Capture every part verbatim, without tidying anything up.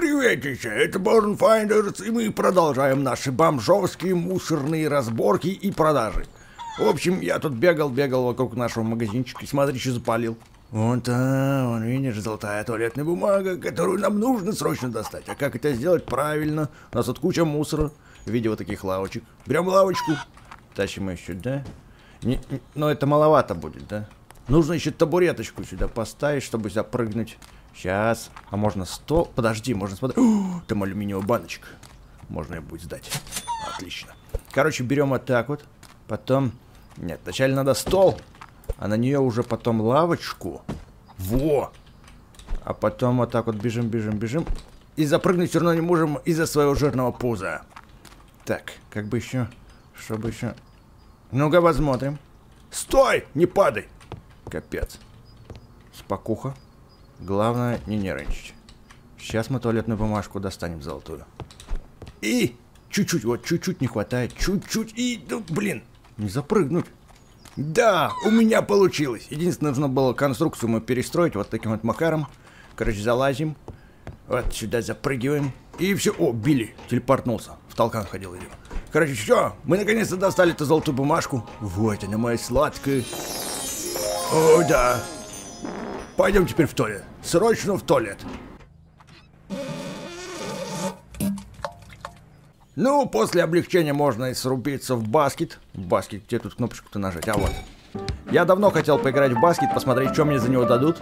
Приветище, это Bornfinders, и мы продолжаем наши бомжовские мусорные разборки и продажи. В общем, я тут бегал-бегал вокруг нашего магазинчика и смотри, что запалил. Вот там, вон, видишь, золотая туалетная бумага, которую нам нужно срочно достать. А как это сделать правильно? У нас тут куча мусора в виде вот таких лавочек. Берем лавочку, тащим ее сюда. Не, не, но это маловато будет, да? Нужно еще табуреточку сюда поставить, чтобы запрыгнуть. Сейчас. А можно стол? Подожди, можно смотреть. О, там алюминиевая баночка. Можно ее будет сдать. Отлично. Короче, берем вот так вот. Потом... Нет, вначале надо стол. А на нее уже потом лавочку. Во! А потом вот так вот бежим, бежим, бежим. И запрыгнуть все равно не можем из-за своего жирного пуза. Так, как бы еще... Чтобы еще... Ну-ка, посмотрим. Стой! Не падай! Капец. Спокуха. Главное, не нервничать. Сейчас мы туалетную бумажку достанем золотую. И чуть-чуть, вот чуть-чуть не хватает. Чуть-чуть и, ну, блин, не запрыгнуть. Да, у меня получилось. Единственное, нужно было конструкцию мы перестроить вот таким вот макаром. Короче, залазим. Вот сюда запрыгиваем. И все. О, Билли телепортнулся. В толкан ходил идем. Короче, все. Мы наконец-то достали эту золотую бумажку. Вот она, моя сладкая. О, да. Пойдем теперь в туалет. Срочно в туалет. Ну, после облегчения можно и срубиться в баскет. В баскет, где тут кнопочку-то нажать? А вот. Я давно хотел поиграть в баскет, посмотреть, что мне за него дадут.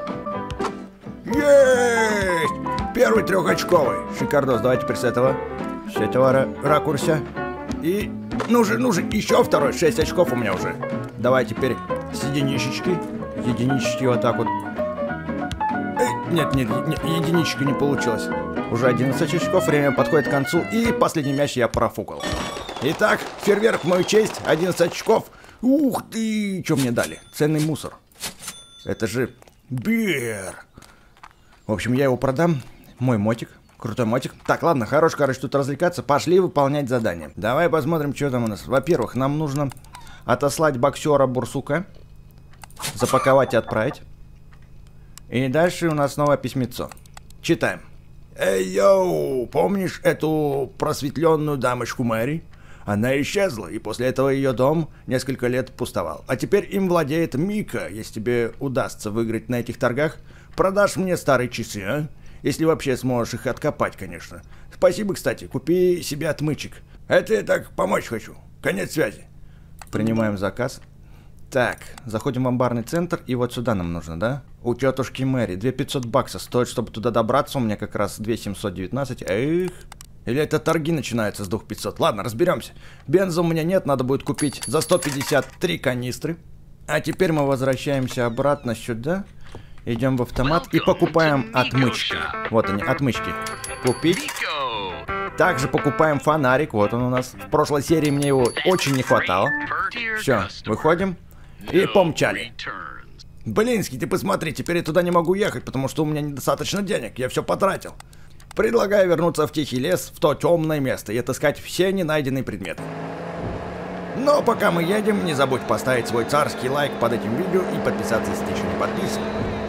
Есть! Первый трехочковый. Шикардос. Давайте теперь с этого. С этого ракурса. И нужен, нужен еще второй. Шесть очков у меня уже. Давай теперь с единичечки. Единички вот так вот. Нет, нет, нет, единичка не получилось. Уже одиннадцать очков, время подходит к концу, и последний мяч я профукал. Итак, фейерверк в мою честь, одиннадцать очков. Ух ты, что мне дали? Ценный мусор. Это же бер. В общем, я его продам. Мой мотик, крутой мотик. Так, ладно, хорош, короче, тут развлекаться. Пошли выполнять задание. Давай посмотрим, что там у нас. Во-первых, нам нужно отослать боксера Бурсука. Запаковать и отправить. И дальше у нас снова письмецо. Читаем. Эй, йоу, помнишь эту просветленную дамочку Мэри? Она исчезла, и после этого ее дом несколько лет пустовал. А теперь им владеет Мика. Если тебе удастся выиграть на этих торгах, продашь мне старые часы, а? Если вообще сможешь их откопать, конечно. Спасибо, кстати, купи себе отмычек. Это я так помочь хочу. Конец связи. Принимаем заказ. Так, заходим в амбарный центр, и вот сюда нам нужно, да? У тетушки Мэри, две тысячи пятьсот баксов стоит, чтобы туда добраться, у меня как раз две тысячи семьсот девятнадцать, эх. Или это торги начинаются с двух тысяч пятисот, ладно, разберемся. Бенза у меня нет, надо будет купить за сто пятьдесят три канистры. А теперь мы возвращаемся обратно сюда, идем в автомат и покупаем отмычки. Вот они, отмычки. Купить. Также покупаем фонарик, вот он у нас. В прошлой серии мне его очень не хватало. Все, выходим. И помчали. Блинский, ты посмотри, теперь я туда не могу ехать, потому что у меня недостаточно денег, я все потратил. Предлагаю вернуться в тихий лес, в то темное место, и отыскать все ненайденные предметы. Но пока мы едем, не забудь поставить свой царский лайк под этим видео и подписаться, если ты еще не подписан.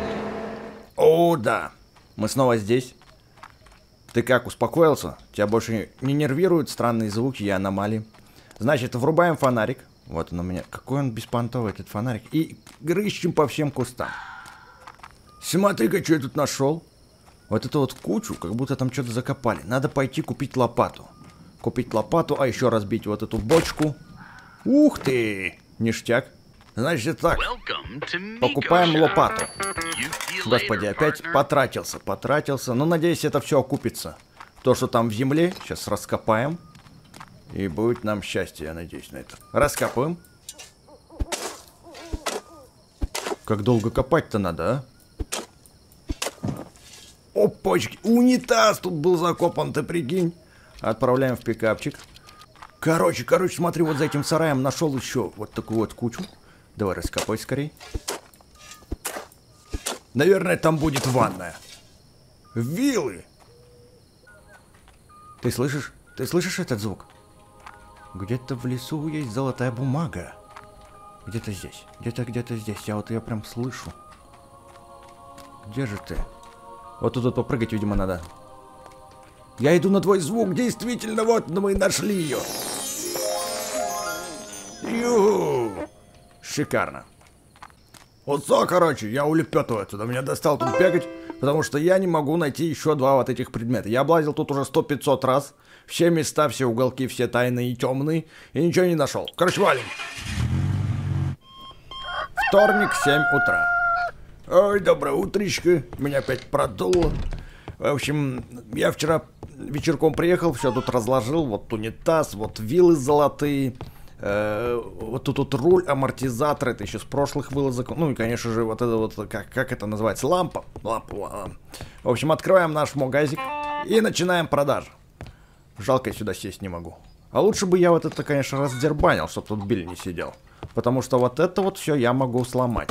О, да, мы снова здесь. Ты как, успокоился? Тебя больше не нервируют странные звуки и аномалии? Значит, врубаем фонарик. Вот он у меня. Какой он беспонтовый, этот фонарик. И рыщем по всем кустам. Смотри-ка, что я тут нашел. Вот эту вот кучу, как будто там что-то закопали. Надо пойти купить лопату. Купить лопату, а еще разбить вот эту бочку. Ух ты! Ништяк. Значит так. Покупаем лопату. Господи, опять потратился, потратился. Но надеюсь, это все окупится. То, что там в земле, сейчас раскопаем. И будет нам счастье, я надеюсь на это. Раскопаем. Как долго копать-то надо, а? Опачки, унитаз тут был закопан, ты прикинь. Отправляем в пикапчик. Короче, короче, смотри, вот за этим сараем нашел еще вот такую вот кучу. Давай раскопай скорей. Наверное, там будет ванная. Вилы. Ты слышишь? Ты слышишь этот звук? Где-то в лесу есть золотая бумага. Где-то здесь. Где-то, где-то здесь. Я вот ее прям слышу. Где же ты? Вот тут вот попрыгать, видимо, надо. Я иду на твой звук, действительно, вот мы и нашли ее. Ю, шикарно. Вот все, короче, я улепетываю отсюда. Меня достал тут бегать, потому что я не могу найти еще два вот этих предмета. Я облазил тут уже сто-пятьсот раз. Все места, все уголки, все тайные и темные. И ничего не нашел. Короче, валим. Вторник, семь утра. Ой, доброе утречко. Меня опять продуло. В общем, я вчера вечерком приехал, все тут разложил. Вот унитаз, вот вилы золотые. Э, вот тут вот руль, амортизатор. Это еще с прошлых вылазок. Ну и, конечно же, вот это вот, как, как это называется? Лампа. Лампа, лампа. В общем, открываем наш магазик и начинаем продажу. Жалко, я сюда сесть не могу. А лучше бы я вот это, конечно, раздербанил, чтобы тут Билли не сидел. Потому что вот это вот все я могу сломать.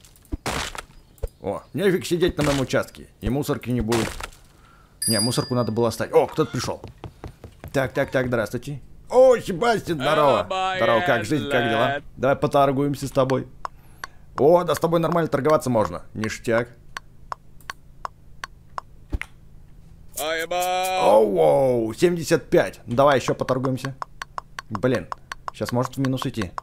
О, нефиг сидеть на моем участке. И мусорки не будет. Не, мусорку надо было оставить. О, кто-то пришел. Так, так, так, здравствуйте. О, Себастьян, здорово. Здорово, как жизнь, как дела? Давай поторгуемся с тобой. О, да с тобой нормально торговаться можно. Ништяк. Оу, семьдесят пять. Давай еще поторгуемся. Блин, сейчас может в минус идти.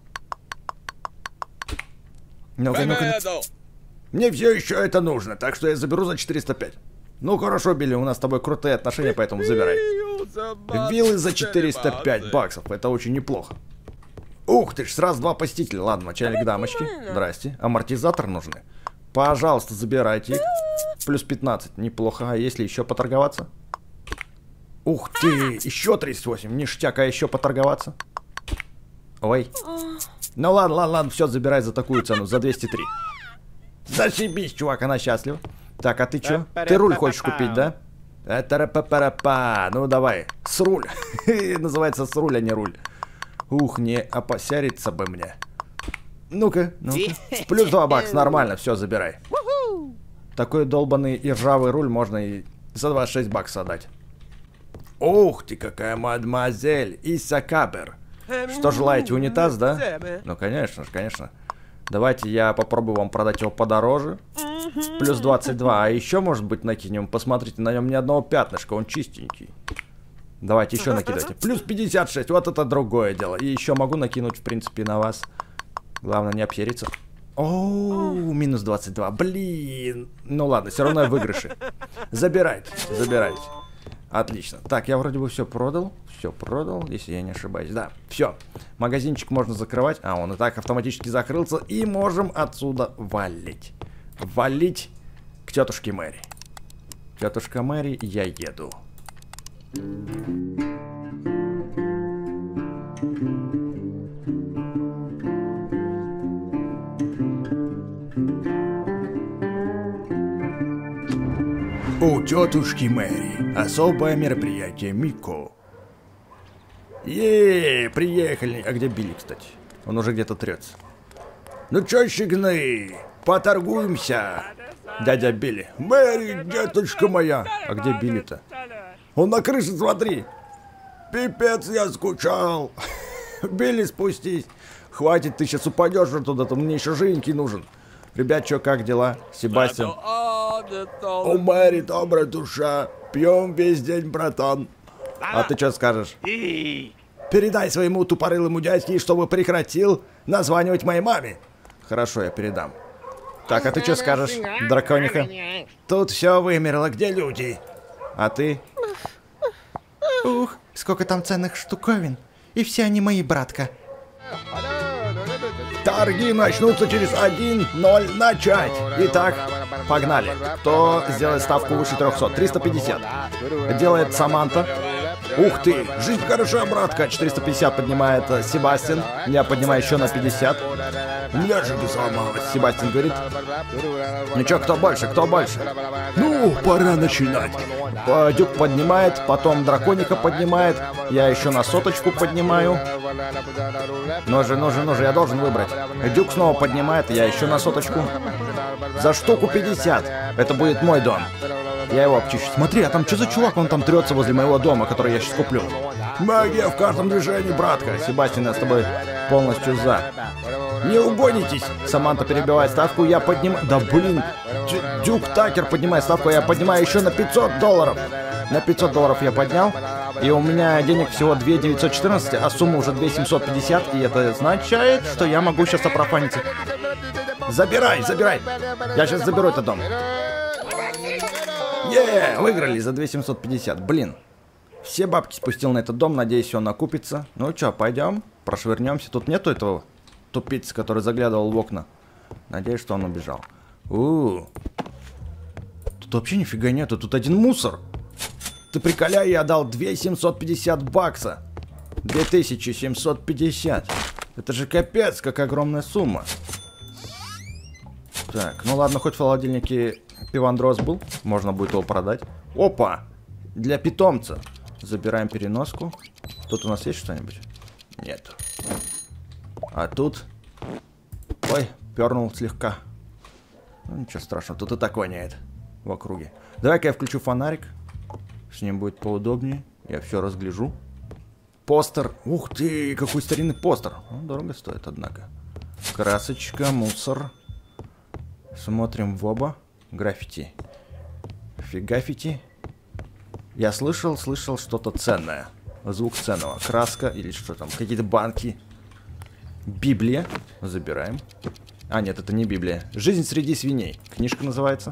Ну-ка, ну-ка. Мне все еще это нужно, так что я заберу за четыреста пять. Ну хорошо, Билли, у нас с тобой крутые отношения, поэтому забирай. Виллы за четыреста пять баксов, это очень неплохо. Ух ты ж, сразу два посетителя. Ладно, начальник дамочки. Здрасте. Амортизатор нужны. Пожалуйста, забирайте их. Плюс пятнадцать, неплохо. А если еще поторговаться? Ух ты, еще тридцать восемь, ништяк, а еще поторговаться? Ой. Ну ладно, ладно, ладно, все, забирай за такую цену, за двести три. Зашибись, чувак, она счастлива. Так, а ты чё? Ты руль хочешь купить, да? Это ну давай, с руль. Называется с руль, а не руль. Ух, не опосяриться бы мне. Ну-ка, ну-ка. Плюс два бакса, нормально, все, забирай. Такой долбанный и ржавый руль можно и за двадцать шесть баксов отдать. Ух ты, какая мадемуазель Исакабер. Что желаете, унитаз, да? Ну, конечно же, конечно. Давайте я попробую вам продать его подороже. Плюс двадцать два. А еще, может быть, накинем. Посмотрите, на нем ни одного пятнышка, он чистенький. Давайте еще накидайте. Плюс пятьдесят шесть, вот это другое дело. И еще могу накинуть, в принципе, на вас. Главное, не обсериться. Оу, минус двадцать два. Блин. Ну ладно, все равно я в выигрыше. Забирайте, забирайте. Отлично. Так, я вроде бы все продал. Все продал, если я не ошибаюсь. Да, все. Магазинчик можно закрывать. А, он и так автоматически закрылся. И можем отсюда валить. Валить к тетушке Мэри. Тетушка Мэри, я еду. У тетушки Мэри особое мероприятие Мико. Еее, приехали. А где Билли, кстати? Он уже где-то трется. Ну чё, щегны, поторгуемся. Дядя Билли. Мэри, деточка моя. А где Билли-то? Он на крыше, смотри. Пипец, я скучал. Билли, спустись. Хватит, ты сейчас упадешь туда-то, мне еще жененький нужен. Ребят, чё, как дела? Себастьян. У Мэри добрая душа. Пьем весь день, братан. А ты что скажешь? Передай своему тупорылому дядьке, чтобы прекратил названивать моей маме. Хорошо, я передам. Так, а ты что скажешь, дракониха? Тут все вымерло, где люди? А ты? Ух, сколько там ценных штуковин. И все они мои, братка. Торги начнутся через один ноль начать. Итак, погнали. Кто сделает ставку выше трехсот? триста пятьдесят. Делает Саманта. Ух ты, жизнь хороша, братка. четыреста пятьдесят поднимает Себастьян. Я поднимаю еще на пятьдесят. У меня же не сломалось. Себастьян говорит. Ну чё, кто больше, кто больше? Ну, пора начинать. Дюк поднимает, потом драконика поднимает. Я еще на соточку поднимаю. Ну же, ну же, ну же, я должен выбрать. Дюк снова поднимает, я еще на соточку. За штуку пятьдесят. Это будет мой дом. Я его обчищу. Смотри, а там что за чувак, он там трется возле моего дома, который я сейчас куплю. Магия в каждом движении, братка. Себастьян, я с тобой полностью за. Не угонитесь. Саманта перебивает ставку, я поднимаю. Да блин, Дю- Дюк Такер поднимает ставку, я поднимаю еще на пятьсот долларов. На пятьсот долларов я поднял. И у меня денег всего две тысячи девятьсот четырнадцать, а сумма уже две тысячи семьсот пятьдесят. И это означает, что я могу сейчас опрофаниться. Забирай, забирай. Я сейчас заберу этот дом. Е, выиграли за две тысячи семьсот пятьдесят. Блин. Все бабки спустил на этот дом. Надеюсь, он окупится. Ну что, пойдем, прошвырнемся. Тут нету этого тупицы, который заглядывал в окна. Надеюсь, что он убежал. У-у-у. Тут вообще нифига нету. Тут один мусор. Ты приколяй, я дал две тысячи семьсот пятьдесят бакса. две тысячи семьсот пятьдесят. Это же капец, какая огромная сумма. Так, ну ладно, хоть в холодильнике пивандрос был. Можно будет его продать. Опа! Для питомца. Забираем переноску. Тут у нас есть что-нибудь? Нет. А тут... Ой, пернул слегка. Ну, ничего страшного, тут и так воняет в округе. Давай-ка я включу фонарик. С ним будет поудобнее. Я все разгляжу. Постер. Ух ты, какой старинный постер. Ну, дорого стоит, однако. Красочка, мусор. Смотрим в оба. Граффити. Фигафити. Я слышал, слышал что-то ценное. Звук ценного. Краска или что там. Какие-то банки. Библия. Забираем. А, нет, это не Библия. Жизнь среди свиней. Книжка называется.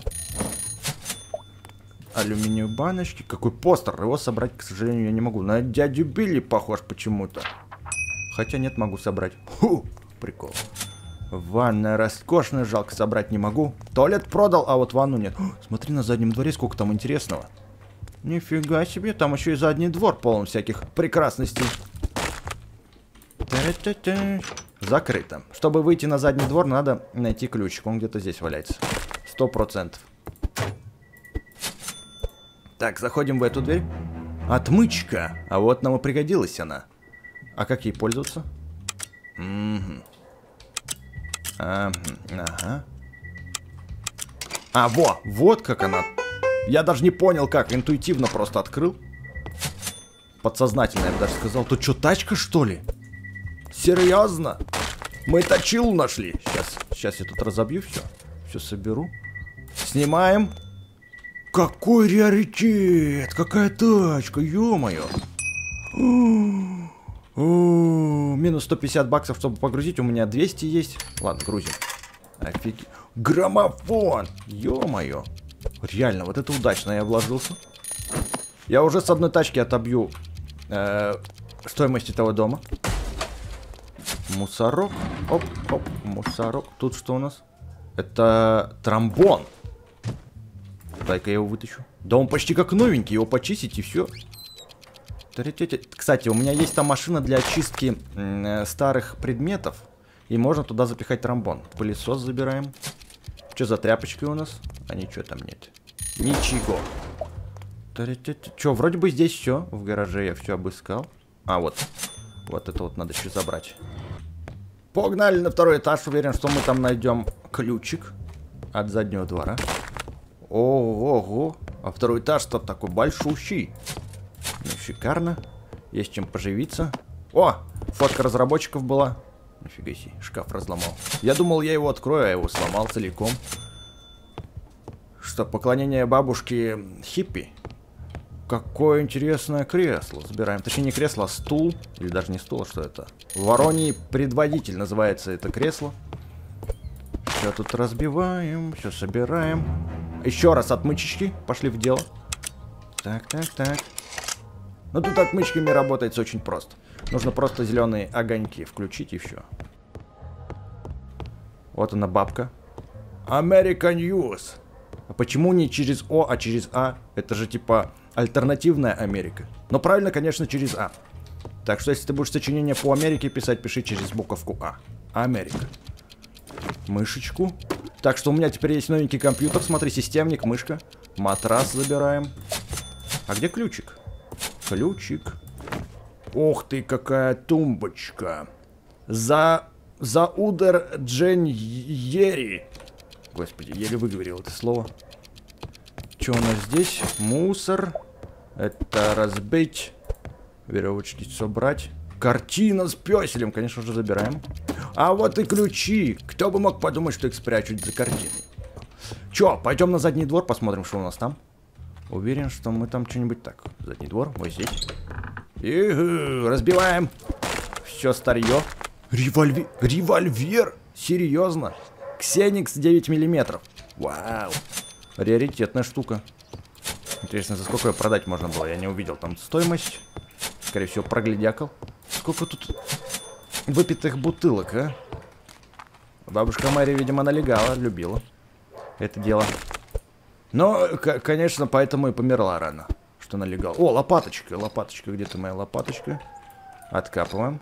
Алюминиевые баночки. Какой постер. Его собрать, к сожалению, я не могу. На дядю Билли похож почему-то. Хотя нет, могу собрать. Фу, прикол. Ванная роскошная, жалко, собрать не могу. Туалет продал, а вот ванну нет. О, смотри на заднем дворе, сколько там интересного. Нифига себе, там еще и задний двор полон всяких прекрасностей. Та-та-та. Закрыто. Чтобы выйти на задний двор, надо найти ключик. Он где-то здесь валяется. Сто процентов. Так, заходим в эту дверь. Отмычка. А вот нам и пригодилась она. А как ей пользоваться? Угу. А, ага. А, во, вот как она. Я даже не понял как, интуитивно просто открыл. Подсознательно, я бы даже сказал. Тут что, тачка, что ли? Серьезно? Мы точилу нашли. Сейчас, сейчас я тут разобью все. Все соберу. Снимаем. Какой раритет! Какая тачка, ё-моё! Минус сто пятьдесят баксов, чтобы погрузить. У меня двести есть. Ладно, грузим. Офигеть. Граммофон! Ё-моё! Реально, вот это удачно я вложился. Я уже с одной тачки отобью э, стоимость этого дома. Мусорок. Оп, оп, мусорок. Тут что у нас? Это тромбон. Дай-ка я его вытащу. Да он почти как новенький, его почистить и все. Кстати, у меня есть там машина для очистки э, старых предметов. И можно туда запихать тромбон. Пылесос забираем. Что за тряпочки у нас? А ничего там нет. Ничего. Че, вроде бы здесь все. В гараже я все обыскал. А, вот. Вот это вот надо еще забрать. Погнали на второй этаж. Уверен, что мы там найдем ключик от заднего двора. Ого. А второй этаж-то такой большущий. Ну, шикарно. Есть чем поживиться. О, фотка разработчиков была. Нифига себе, шкаф разломал. Я думал, я его открою, а его сломал целиком. Что, поклонение бабушке хиппи? Какое интересное кресло. Забираем. Точнее, не кресло, а стул. Или даже не стул, а что это? Вороний предводитель называется это кресло. Все тут разбиваем, все собираем. Еще раз отмычечки. Пошли в дело. Так, так, так. Ну тут отмычками работается очень просто. Нужно просто зеленые огоньки включить и все. Вот она, бабка. American News. А почему не через О, а через А? Это же типа альтернативная Америка. Но правильно, конечно, через А. Так что если ты будешь сочинение по Америке писать, пиши через буковку А. Америка. Мышечку. Так что у меня теперь есть новенький компьютер. Смотри, системник, мышка. Матрас забираем. А где ключик? Ключик. Ох ты, какая тумбочка. За... За Удер Дженьери. Господи, еле выговорил это слово. Что у нас здесь? Мусор. Это разбить. Веревочки собрать. Картина с пёселем, конечно же, забираем. А вот и ключи. Кто бы мог подумать, что их спрячут за картиной. Чё, пойдем на задний двор, посмотрим, что у нас там. Уверен, что мы там что-нибудь так. Задний двор, вот здесь. И разбиваем. Все старье. Револьвер. Револьвер. Серьезно. Ксеникс девять миллиметров. Вау. Раритетная штука. Интересно, за сколько ее продать можно было? Я не увидел там стоимость. Скорее всего, проглядякал. Сколько тут выпитых бутылок, а? Бабушка Мэри, видимо, налегала, любила это дело. Но, конечно, поэтому и померла рано, что налегала. О, лопаточка, лопаточка, где-то моя лопаточка. Откапываем.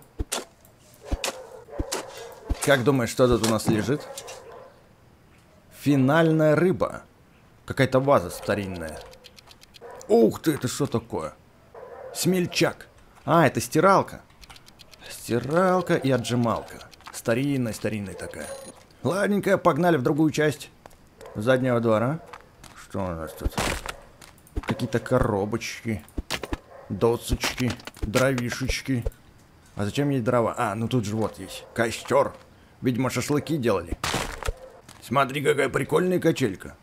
Как думаешь, что тут у нас лежит? Финальная рыба. Какая-то ваза старинная. Ух ты, это что такое? Смельчак. А, это стиралка. Стиралка и отжималка. Старинная, старинная такая. Ладненько, погнали в другую часть заднего двора. Что у нас тут? Какие-то коробочки, досочки, дровишечки. А зачем есть дрова? А, ну тут же вот есть костер. Видимо, шашлыки делали. Смотри, какая прикольная качелька.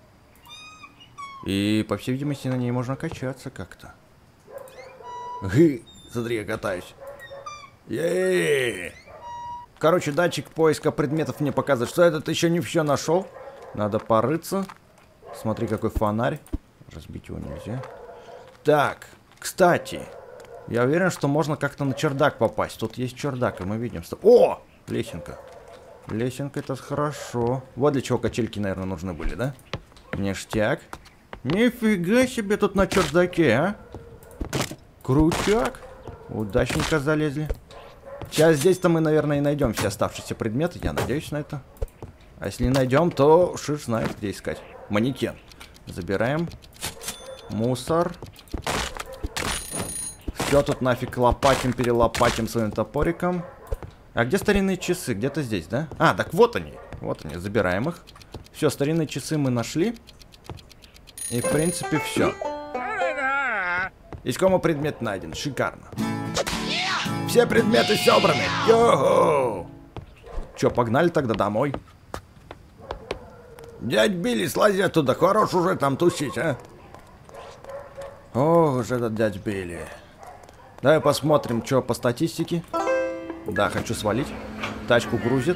И, по всей видимости, на ней можно качаться как-то. Гы, смотри, я катаюсь. Е-е-е. Короче, датчик поиска предметов мне показывает, что этот еще не все нашел. Надо порыться. Смотри, какой фонарь. Разбить его нельзя. Так, кстати, я уверен, что можно как-то на чердак попасть. Тут есть чердак, и мы видим, что... О! Лесенка. Лесенка, это хорошо. Вот для чего качельки, наверное, нужны были, да? Ништяк. Нифига себе тут на чердаке, а? Крутяк. Удачненько залезли. Сейчас здесь-то мы, наверное, и найдем все оставшиеся предметы. Я надеюсь на это. А если не найдем, то шиш знает, где искать. Манекен. Забираем. Мусор. Все тут нафиг лопатим, перелопатим своим топориком. А где старинные часы? Где-то здесь, да? А, так вот они. Вот они, забираем их. Все, старинные часы мы нашли. И, в принципе, все. Искомый предмет найден. Шикарно. Все предметы собраны. Йо-хо! Че, погнали тогда домой? Дядь Билли, слази оттуда. Хорош уже там тусить, а? Ох уж этот дядь Билли. Давай посмотрим, что по статистике. Да, хочу свалить. Тачку грузит.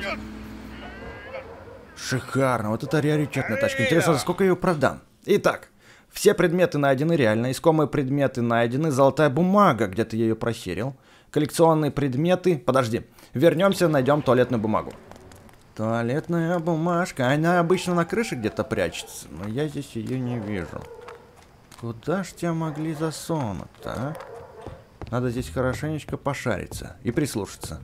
Шикарно. Вот это раритетная тачка. Интересно, за сколько я ее продам? Итак, все предметы найдены реально. Искомые предметы найдены. Золотая бумага. Где-то я ее просерил. Коллекционные предметы. Подожди. Вернемся, найдем туалетную бумагу. Туалетная бумажка. Она обычно на крыше где-то прячется. Но я здесь ее не вижу. Куда ж тебя могли засунуть-то, а? Надо здесь хорошенечко пошариться. И прислушаться.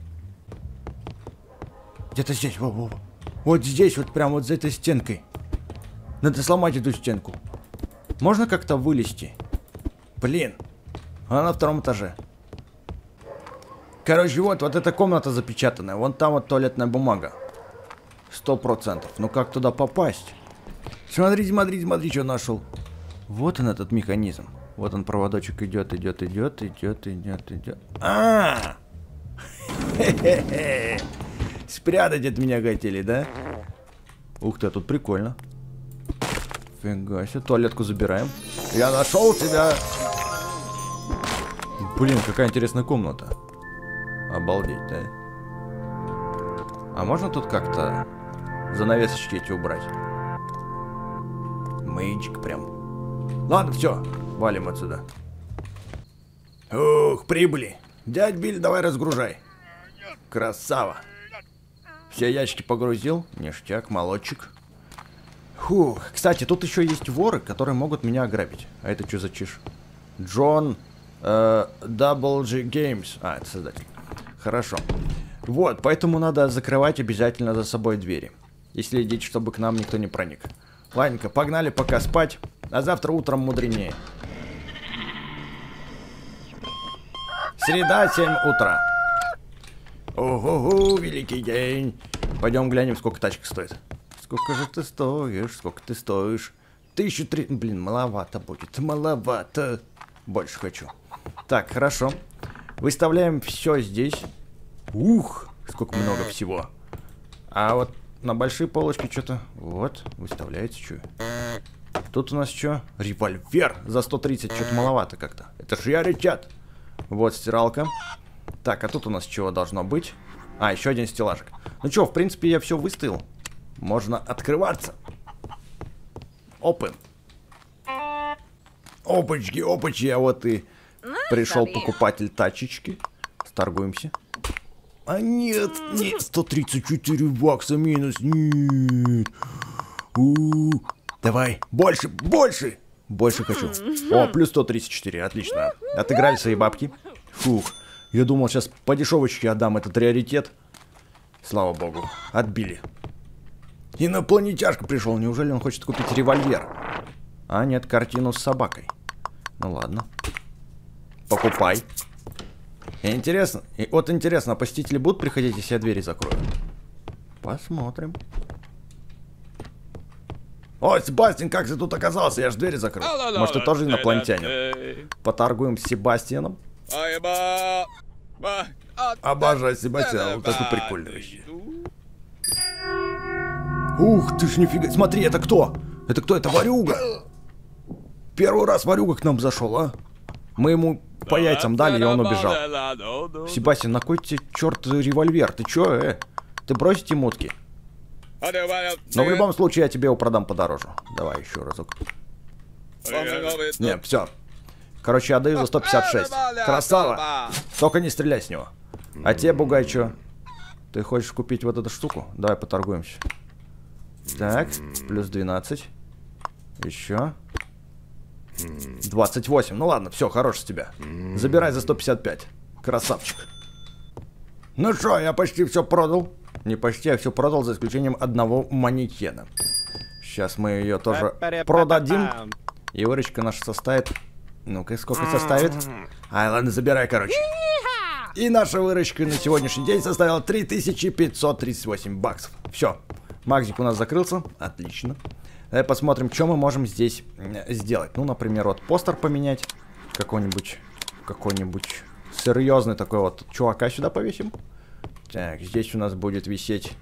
Где-то здесь. Во-во-во. Вот здесь, вот прям вот за этой стенкой. Надо сломать эту стенку. Можно как-то вылезти? Блин. Она на втором этаже. Короче, вот, вот эта комната запечатанная. Вон там вот туалетная бумага. Сто процентов. Ну как туда попасть? Смотри, смотри, смотри, что нашел. Вот он, этот механизм. Вот он, проводочек идет, идет, идет, идет, идет, идет. А! Спрятать от меня хотели, да? Ух ты, тут прикольно. Фига себе, туалетку забираем. Я нашел тебя. Блин, какая интересная комната. Обалдеть, да? А можно тут как-то занавесочки эти убрать? Мейчик прям. Ладно, все, валим отсюда. Ух, прибыли. Дядь Биль, давай разгружай. Красава. Все ящики погрузил. Ништяк, молодчик. Фух. Кстати, тут еще есть воры, которые могут меня ограбить. А это что за чиш? Джон э, Double G Games. А, это создатель. Хорошо. Вот, поэтому надо закрывать обязательно за собой двери. И следить, чтобы к нам никто не проник. Ладненько, погнали пока спать. А завтра утром мудренее. Среда, семь утра. Ого-го, великий день. Пойдем глянем, сколько тачка стоит. Сколько же ты стоишь? Сколько ты стоишь? Тысячу три... Блин, маловато будет. Маловато. Больше хочу. Так, хорошо. Выставляем все здесь. Ух, сколько много всего. А вот на большие полочки что-то. Вот, выставляется что. Тут у нас что? Револьвер за сто тридцать. Что-то маловато как-то. Это же раритет. Вот стиралка. Так, а тут у нас чего должно быть? А, еще один стеллажик. Ну что, в принципе, я все выставил. Можно открываться. Open. Опачки, опачки, а вот и пришел покупатель тачечки. Сторгуемся. А нет, нет, сто тридцать четыре бакса минус, нет. У-у-у. Давай, больше, больше. Больше хочу. О, плюс сто тридцать четыре, отлично. Отыграли свои бабки. Фух, я думал, сейчас по дешевочке отдам этот раритет. Слава богу, отбили. Инопланетяшка пришел, неужели он хочет купить револьвер? А нет, картину с собакой. Ну ладно. Покупай. И интересно, и вот интересно, а посетители будут приходить, если я двери закрою? Посмотрим. О, Себастьян, как ты тут оказался? Я же двери закрыл. Может, ты тоже инопланетянин? Поторгуем с Себастьяном. Обожаю Себастьяна, вот такой прикольный вообще. Ух ты ж нифига. Смотри, это кто? Это кто? Это Ворюга. Первый раз Ворюга к нам зашел, а? Мы ему по яйцам дали, и он убежал. Себастьян, на кой тебе черт револьвер? Ты чё, э? Ты бросить ему утки? Но в любом случае я тебе его продам подороже. Давай еще разок. Не, все. Короче, отдаю за сто пятьдесят шесть. Красава! Только не стреляй с него. А тебе, бугай, чё? Ты хочешь купить вот эту штуку? Давай поторгуемся. Так, плюс двенадцать. Еще. двадцать восемь. Ну ладно, все, хорош с тебя. Забирай за сто пятьдесят пять. Красавчик. Ну что, я почти все продал. Не почти, я все продал, за исключением одного манекена. Сейчас мы ее тоже продадим. И выручка наша составит... Ну-ка, сколько составит? Ай, ладно, забирай, короче. И наша выручка на сегодняшний день составила три тысячи пятьсот тридцать восемь баксов. Все. Магзик у нас закрылся. Отлично. Давай посмотрим, что мы можем здесь сделать. Ну, например, вот постер поменять. Какой-нибудь... Какой-нибудь серьезный такой вот чувака сюда повесим. Так, здесь у нас будет висеть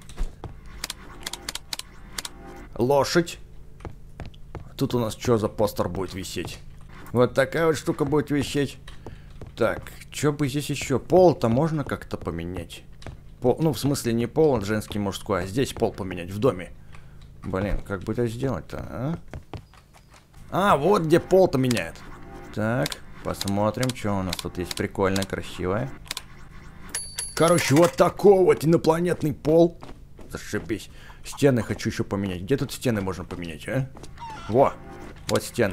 лошадь. Тут у нас что за постер будет висеть? Вот такая вот штука будет висеть. Так, что бы здесь еще? Пол-то можно как-то поменять? Пол, ну, в смысле, не пол, он женский, мужской, а здесь пол поменять в доме. Блин, как бы это сделать-то, а? А, вот где пол-то меняет. Так, посмотрим, что у нас тут есть прикольное, красивое. Короче, вот такой вот инопланетный пол. Зашибись. Стены хочу еще поменять. Где тут стены можно поменять, а? Во, вот стены.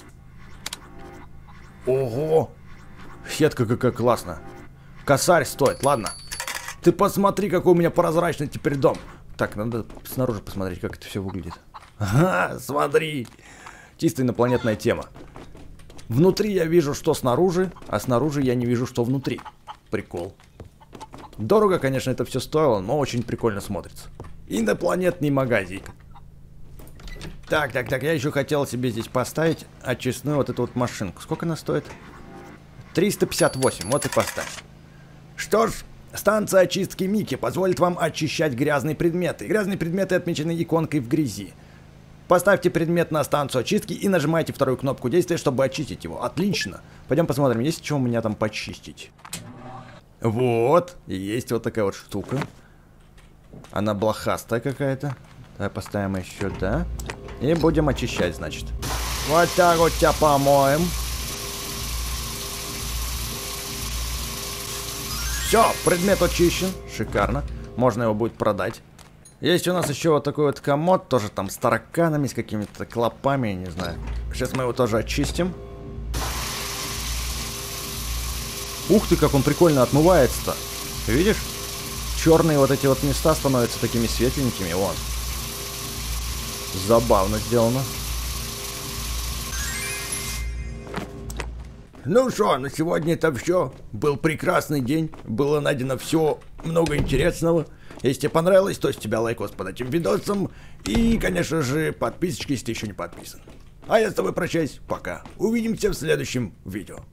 Ого! Сетка какая классная. Косарь стоит, ладно. Ты посмотри, какой у меня прозрачный теперь дом. Так, надо снаружи посмотреть, как это все выглядит. Ага, смотри. Чисто инопланетная тема. Внутри я вижу, что снаружи, а снаружи я не вижу, что внутри. Прикол. Дорого, конечно, это все стоило, но очень прикольно смотрится. Инопланетный магазик. Так, так, так, я еще хотел себе здесь поставить очистную вот эту вот машинку. Сколько она стоит? триста пятьдесят восемь, вот и поставь. Что ж, станция очистки Микки позволит вам очищать грязные предметы. Грязные предметы отмечены иконкой в грязи. Поставьте предмет на станцию очистки и нажимайте вторую кнопку действия, чтобы очистить его. Отлично. Пойдем посмотрим, есть что у меня там почистить. Вот, есть вот такая вот штука. Она блохастая какая-то. Давай поставим ее сюда. И будем очищать, значит. Вот так вот тебя помоем. Все, предмет очищен. Шикарно. Можно его будет продать. Есть у нас еще вот такой вот комод. Тоже там с тараканами, с какими-то клопами, я не знаю. Сейчас мы его тоже очистим. Ух ты, как он прикольно отмывается-то. Видишь? Черные вот эти вот места становятся такими светленькими. Вон. Забавно сделано. Ну что, на сегодня это все. Был прекрасный день. Было найдено все много интересного. Если тебе понравилось, то с тебя лайкос под этим видосом. И, конечно же, подписочки, если ты еще не подписан. А я с тобой прощаюсь. Пока. Увидимся в следующем видео.